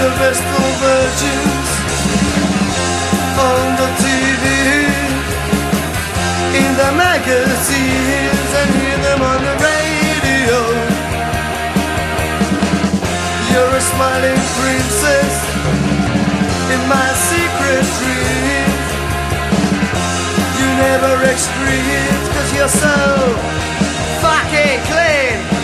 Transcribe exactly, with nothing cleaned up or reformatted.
the Vestal Virgins on the T V, in the magazines, and hear them on the radio. You're a smiling princess in my secret dream. You never extremes, cause you're so fucking clean.